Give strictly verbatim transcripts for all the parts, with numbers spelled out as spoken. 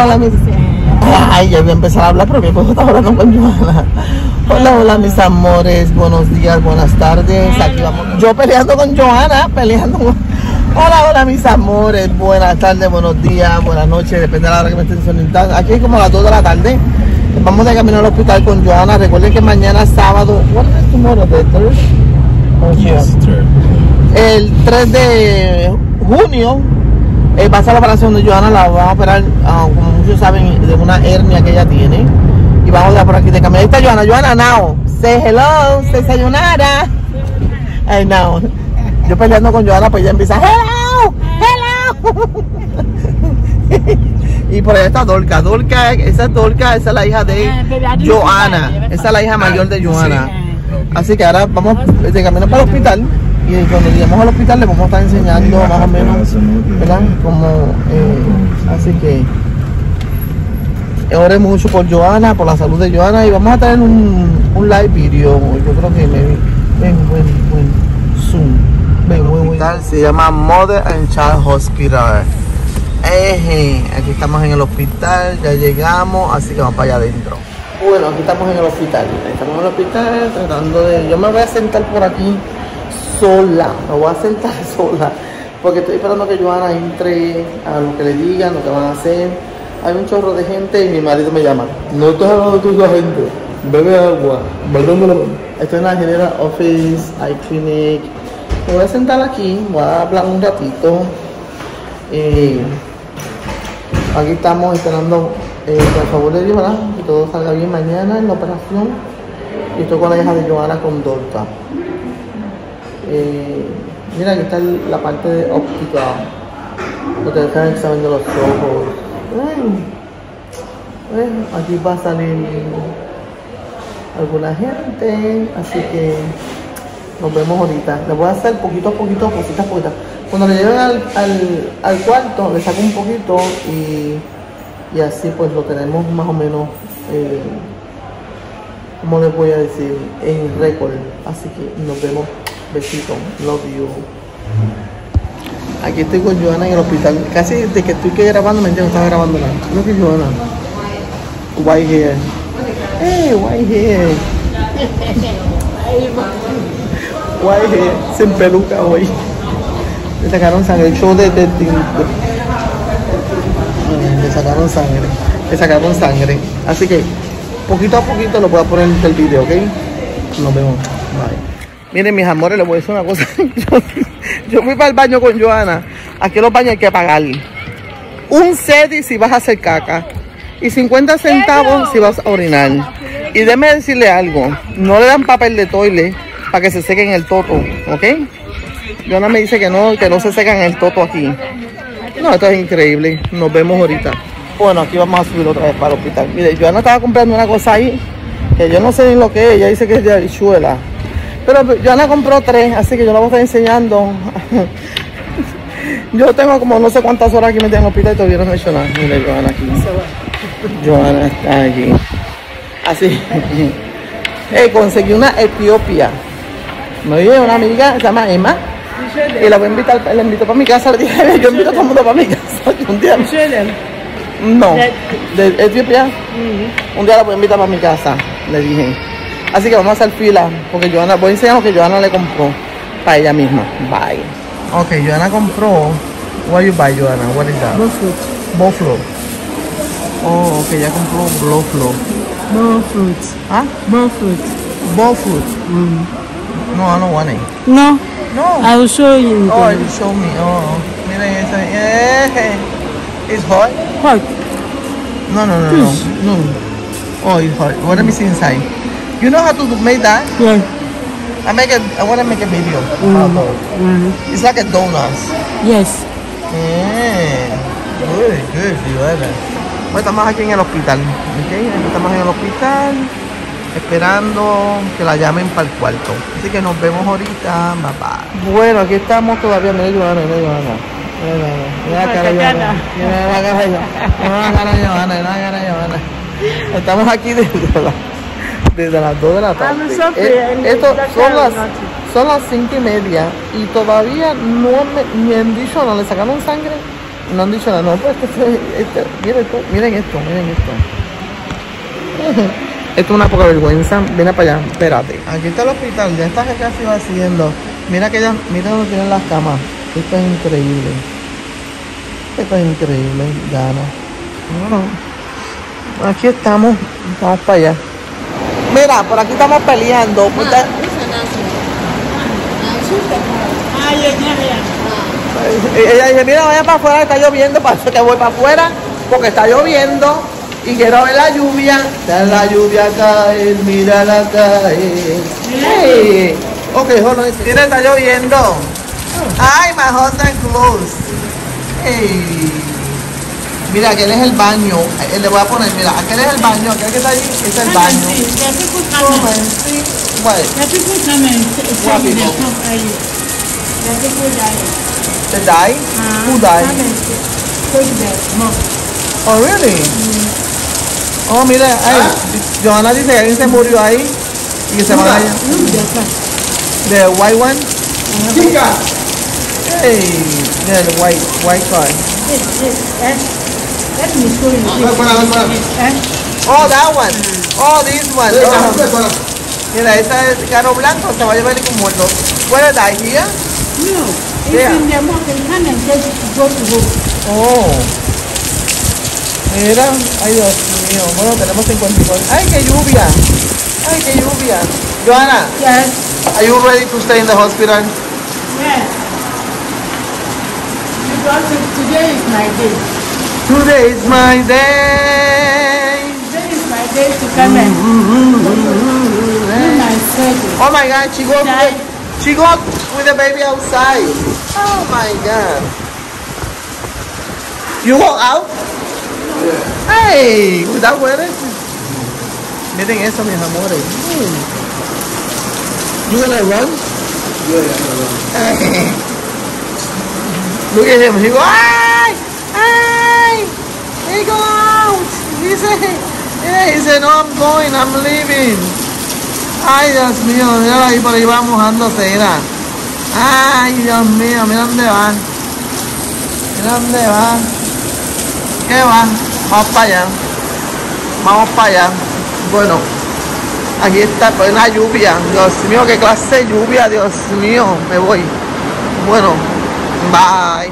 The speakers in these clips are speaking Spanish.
Hola, hola, mis... Ay, ya voy a empezar a hablar, pero mi esposo está hablando con Johanna. Hola, hola, mis amores. Buenos días, buenas tardes. Aquí vamos. Yo peleando con Johanna, peleando. Hola, hola, mis amores. Buenas tardes, buenos días, buenas noches. Depende de la hora que me estén sintonizando. Aquí es como a las dos de la tarde. Vamos de camino al hospital con Johanna. Recuerden que mañana sábado. ¿What is tomorrow? The third? Oh, yes, third. El tres de junio. Eh, va a ser la operación de Johanna, la vamos a operar, uh, como muchos saben, de una hernia que ella tiene. Y vamos a dar por aquí de camino. Ahí está Johanna. Johanna, now, say hello, say sayonara. Ay, now. Yo peleando con Johanna, pues ella empieza, hello, hello. Y por allá está Dorca. Dorca, esa es Dorca, esa es la hija de Johanna. Esa es la hija mayor de Johanna. Así que ahora vamos de camino para el hospital. Y cuando lleguemos al hospital le vamos a estar enseñando más o menos, ¿verdad? Como, eh, así que ore mucho por Johanna, por la salud de Johanna, y vamos a tener un, un live video. Yo creo que me ven, buen, buen zoom. Ven, buen, buen. Se llama Mother and Child Hospital. Eje, aquí estamos en el hospital, ya llegamos, así que vamos para allá adentro. Bueno, aquí estamos en el hospital. Estamos en el hospital tratando de. Yo me voy a sentar por aquí sola, me voy a sentar sola porque estoy esperando que Johanna entre a lo que le digan, lo que van a hacer. Hay un chorro de gente y mi marido me llama. No estás hablando de toda la gente, bebe agua, estoy en la General Office, Eye Clinic. Me voy a sentar aquí, voy a hablar un ratito. Eh, aquí estamos esperando eh, por favor de Dios, ¿verdad? Que todo salga bien mañana en la operación. Y estoy con la hija de Johanna, con Dorca. Eh, mira, aquí está la parte de óptica, donde están examinando los ojos. Bueno, bueno, aquí va a salir alguna gente, así que nos vemos ahorita. Le voy a hacer poquito a poquito, cositas, poquitas. Cuando le lleven al, al, al cuarto, le saco un poquito y, y así pues lo tenemos más o menos, eh, ¿cómo les voy a decir? En récord. Así que nos vemos. Besito, love you. Aquí estoy con Johanna en el hospital. Casi desde que estoy que grabando me entiendo, estaba grabando nada. Look at Johanna. White hair. Hey, white hair. White hair. Sin peluca hoy. Le sacaron sangre. El show de, de, de, de, le sacaron sangre. Le sacaron sangre. Así que poquito a poquito lo voy a poner en el video, ¿ok? Nos vemos. Bye. Miren, mis amores, les voy a decir una cosa. Yo, yo fui para el baño con Johanna. Aquí los baños hay que pagar un cedi si vas a hacer caca y cincuenta centavos si vas a orinar. Y déjeme decirle algo, no le dan papel de toile para que se sequen el toto, ¿ok? Johanna me dice que no, que no se secan el toto aquí. No, esto es increíble. Nos vemos ahorita. Bueno, aquí vamos a subir otra vez para el hospital. Mire, Johanna estaba comprando una cosa ahí que yo no sé ni lo que es. Ella dice que es de habichuela. Pero Johanna compró tres, así que yo la voy a estar enseñando. Yo tengo como no sé cuántas horas aquí metida en el hospital y todavía no he hecho nada. Mira, Johanna aquí. Johanna está aquí. Así. Hey, conseguí una Etiopía. Me oye una amiga, se llama Emma. Y la voy a invitar, la invito para mi casa. Le dije, yo invito a todo el mundo para mi casa. Un día. No. De Etiopía. Un día la voy a invitar para mi casa, le dije. Así que vamos a hacer fila, porque Johanna, voy a enseñar lo que Johanna le compró para ella misma. Bye. Ok, Johanna compró. What you buy, Johanna? What is that? Bowfruit. Bowfruit. Oh, ok, ya compró Bowfruit. Bowfruit. ¿Ah? Bowfruit. Bowfruit. Mm. No, I don't want it. No. No. I will show you. Oh, you show me. Oh, miren esa. Yeah. It's hot. Hot. No, no, no, no. No. Oh, it's hot. What let me see inside. You know how to make that? Yeah. I make a. I want to make a video. Mm. About Mm. It's like a donuts. Yes. Yeah. Good, good, Johanna. Bueno, estamos aquí en el hospital. Okay. Estamos en el hospital esperando que la llamen para el cuarto. Así que nos vemos ahorita. Bye bye. Bueno, aquí estamos todavía. Mira, Johanna, mira, Johanna. Mira la cara de Johanna. Mira la cara de Johanna. Mira la cara de Johanna. Mira la cara de Johanna. Estamos aquí desde la, desde las dos de la tarde. Eh, esto son las, son las cinco y media y todavía no me, me han dicho, no le sacaron sangre. No han dicho nada, no, pues esto, esto, miren esto, miren esto, miren esto. Esto es una poca vergüenza. Ven para allá, espérate. Aquí está el hospital, ya está casi va haciendo. Mira que ya, mira donde tienen las camas. Esto es increíble. Esto es increíble, Gana. Bueno, aquí estamos, vamos para allá. Mira, por aquí estamos peleando. Puta. Ella dice, mira, vaya para afuera, está lloviendo, para eso que voy para afuera, porque está lloviendo y quiero ver la lluvia. Ya la lluvia cae, mira la cae. Hey. Ok, hold on. Mira, está lloviendo. Ay, my hot and close. Hey. Mira, aquel es el baño. Eh, le voy a poner, mira, aquel es el baño, aquel que está ahí es el baño. Come and see. What? The people come and say What they people? come early. The people die. They die? Uh, Who died? Come and take the smoke. Oh, really? Mm. Oh, mira, ay, Johanna dice que alguien se murió ahí y que se van allá. Look the car. The white one? Chica. Hey, yeah, the white, white car. Hey, hey, eh? Let me show you. Ah, this. para, para. Eh? Oh, that one. Oh, this one. Sí, para, Oh. para. Mira, ese es carro blanco, se va a llevar como muerto. Where is that here? No, it's Yeah. in the mountain. Come and take go to go. Oh. Mira, ay Dios mío. Bueno, tenemos cincuenta y cuatro. Ay, qué lluvia. Ay, qué lluvia. Johanna, Yes. are you ready to stay in the hospital? Yes. Because today is my day. Today is my day. Today is my day to come and do my surgery. Oh my God, she got Dad. she got with the baby outside. Oh my God. You go out? Hey, without weather. Miren eso, mis amores. Mm. You gonna run? Look at him. He go, ay, ay. He go out. He said, yeah, he said, no, I'm going, I'm leaving. Ay, Dios mío, mira ahí por ahí va mojándose, mira. Ay, Dios mío, mira dónde va. Mira dónde va. ¿Qué va? Vamos para allá. Vamos para allá. Bueno, aquí está, pues una lluvia. Dios mío, qué clase de lluvia, Dios mío. Me voy. Bueno, bye.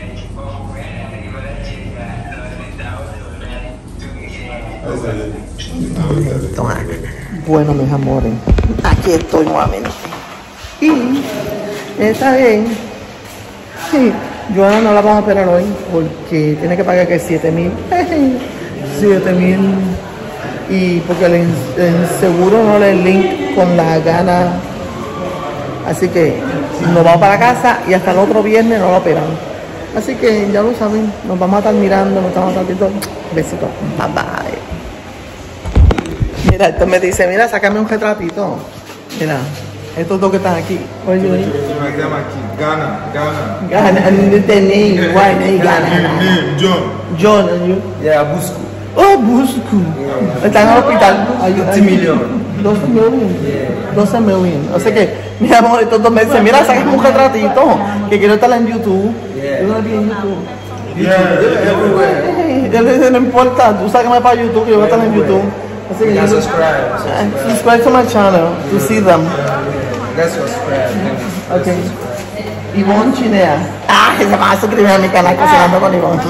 Toma. Bueno, mis amores, aquí estoy nuevamente. Y esta vez, sí, Johanna no la vamos a esperar hoy porque tiene que pagar que siete mil. siete mil. Y porque el, el seguro no le link con la Gana. Así que nos vamos para casa y hasta el otro viernes no lo operan. Así que ya lo saben, nos vamos a estar mirando, nos estamos tratando. Besitos. Bye bye. Mira, esto me dice, mira, sácame un retratito. Mira, estos dos que están aquí. Oye, oye. Se llama aquí, Gana, Gana. Gana, no tenéis, guay, no hay Gana. Name, John. John, and you? Yeah, Busco. Oh, Busco. Está en el hospital. doce millones. doce millones. doce millones. O sea que, mi amor, estos dos me dicen, mira, sácame un retratito. Que quiero estar en YouTube. Yeah. Yo no vi en YouTube. Yeah, everywhere. Él dice, no importa, tú sácame para YouTube, que yo voy a estar en YouTube. Así que Let's yo- subscribe. And subscribe to my channel to see them. Let's subscribe. Okay. Ivonne Chinea. Ah, se va a suscribir a mi canal cocinando con Ivonne.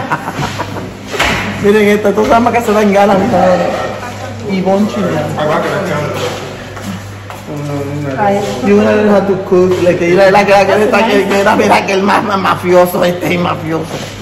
Miren esto, tú sabes que se dan ganas, mis amores. Ivonne Chinea. Abajo de la You wanna learn how to cook, like que la que la que está que que era mira que el más más mafioso este es mafioso.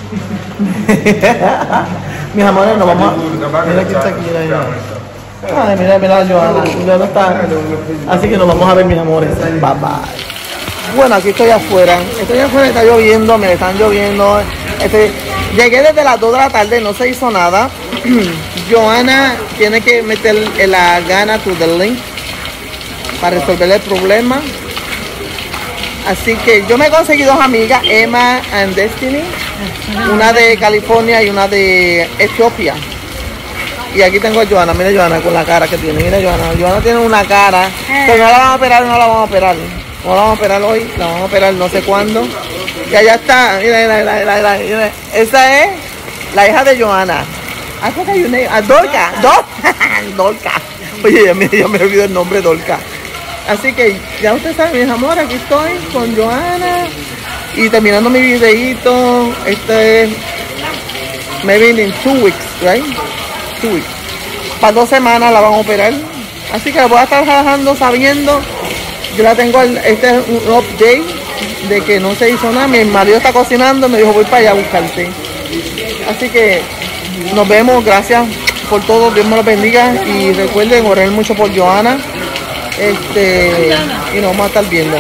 Mis amores, nos vamos a mira que está aquí la Ay, mira, mira Johanna, ya no está. Así que nos vamos a ver, mis amores. Bye bye. Bueno, aquí estoy afuera. Estoy afuera, está lloviendo, me están lloviendo. Este, llegué desde las dos de la tarde, no se hizo nada. Johanna tiene que meter la Gana to the link para resolver el problema. Así que yo me conseguí dos amigas, Emma and Destiny, una de California y una de Etiopía. Y aquí tengo a Johanna, mira Johanna con la cara que tiene, mira Johanna, Johanna tiene una cara, pero no la van a operar, no la van a operar. No la vamos a operar hoy, la vamos a operar no sé cuándo. Y allá está, mira, mira, mira, mira, mira, mira. Esa es la hija de Johanna. I forgot your name. Ah, Dorca. Dorca. Dorca. Oye, ya me, ya me olvidé el nombre, Dorca. Así que ya ustedes saben, mis amores, aquí estoy con Johanna. Y terminando mi videito. Este es maybe in two weeks, right? Two weeks. Para dos semanas la van a operar. Así que la voy a estar trabajando sabiendo. Yo la tengo, el, este es un update de que no se hizo nada. Mi marido está cocinando, me dijo voy para allá a buscarte. Así que nos vemos, gracias por todo, Dios me los bendiga. Y recuerden orar mucho por Johanna. Este, y nos vamos a estar viendo.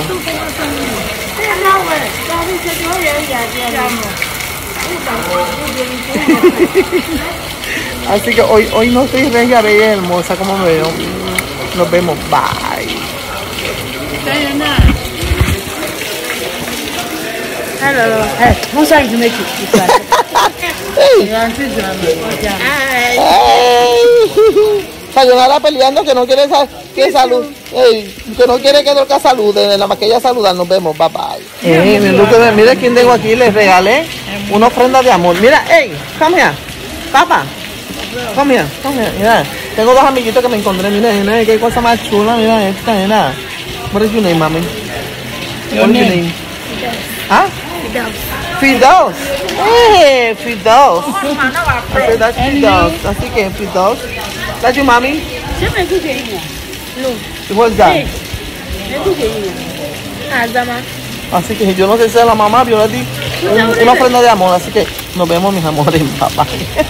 Así que hoy, hoy no estoy regia, bella y hermosa como me veo. Nos vemos, bye. Hello. Hey, who's trying to make it? Hey. Hi. Hey. Sayonara peleando que no quiere sa que salud, hey, que no quiere que Dorca salude, nada más que ella saluda, nos vemos, bye bye. Hey, mira, mira quién tengo aquí, les regalé una ofrenda de amor. Mira, hey, come here, papá, come here, come here, mira, tengo dos amiguitos que me encontré, mira, mira, qué cosa más chula, mira esta, mira. What is your name, mami? What is your name? ¿Ah? Fidos. Hey, Fidos. Okay, that's Fidos. Así que Fidos. That's your mommy? What's that? Así que yo no sé si es la mamá, yo le di un, una ofrenda de amor, así que nos vemos, mis amores, papá.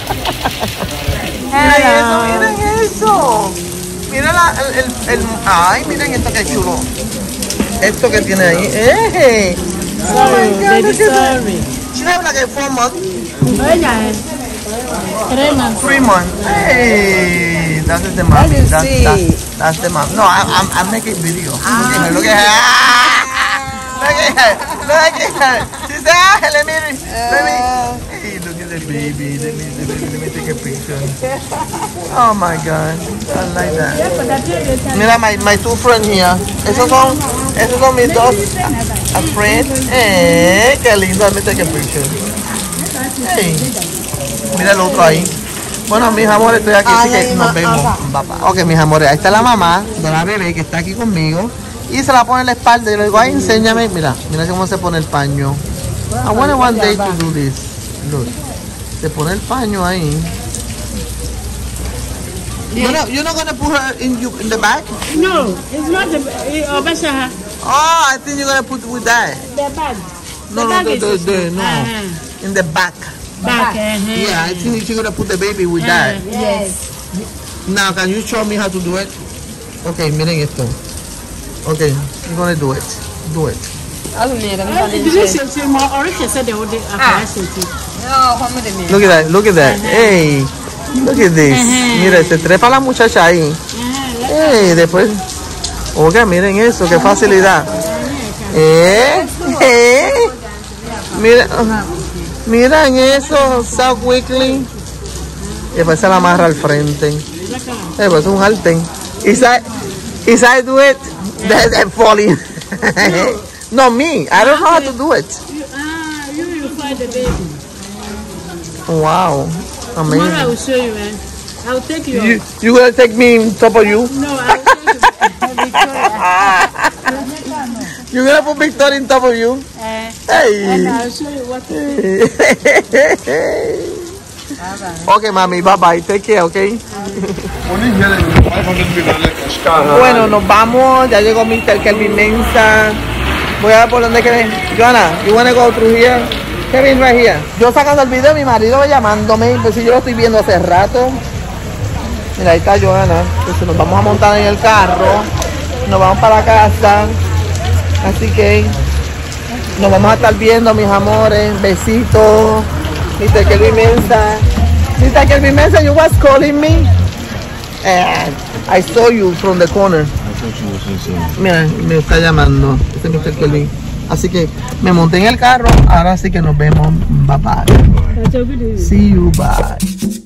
Miren eso, miren eso. Miren la, el, el, el, ay, miren esto que chulo. Esto que tiene ahí. ¡Eh! Oh my God, look at that. She have like a four months. Three months. Three months. Hey, that's the mom. That's, that's, that's the mom. No, I, I'm, I'm making video. Ah. Look at her. Look at her. Look at her. She said, ah, let me, let me. Hey, look at the baby. Let me, let me, let me take a picture. Oh my God, I like that. Mira, my, my two friends here. Esos son, esos son mis dos a, a friends. Eh, qué lindo. Let me take a picture. Hey. Mira el otro ahí. Bueno, mis amores, estoy aquí, así que nos vemos. Papá. Ok, mis amores, ahí está la mamá de la bebé que está aquí conmigo. Y se la pone en la espalda y le digo, ay, enséñame. Mira, mira cómo se pone el paño. I want one day to do this. Look. Se pone el paño ahí. You're not, you're not gonna put her in, you, in the back? No, it's not the uh, oh, I think you're gonna put with that. The bag. No, the no, the, the, the, no. Uh-huh. In the back. Back. Uh-huh. Yeah, I think you're gonna put the baby with uh-huh. that. Yes. Now, can you show me how to do it? Okay, miren esto. Okay, you're gonna do it. Do it. Look at that, look at that. Hey, look at this. Mira, se trepa la muchacha ahí. Hey, después. Oiga, miren eso, qué facilidad. Eh, eh. Mira, miren eso, so quickly. Y después se la amarra al frente. Después es un halten. If I, if I do it, they're, they're falling. No, me. I don't know how to do it. You, ah, you will find the baby. Wow, amazing. Tomorrow I will show you, man. I will take you. You, you gonna take me on top of you? No, I will take you. You gonna put Victoria on top of you? Uh, Hey. and I will show you what to do. Okay, mami, bye bye. Take care, okay? Bueno, nos vamos. Ya llegó mister Kelvin Mensa. Voy a ver por dónde quede. Johanna, you wanna go through here? Kevin, right here. Yo sacando el video, mi marido llamándome. Pues si yo lo estoy viendo hace rato. Mira, ahí está Johanna. Entonces nos vamos a montar en el carro. Nos vamos para la casa. Así que nos vamos a estar viendo, mis amores. Besitos. mister Kelvin Mensa. mister Kelvin Mensa, you was calling me. And I saw you from the corner. Mira, me está llamando. Este es mister Kelvin. Así que me monté en el carro. Ahora sí que nos vemos. Bye bye. See you. Bye.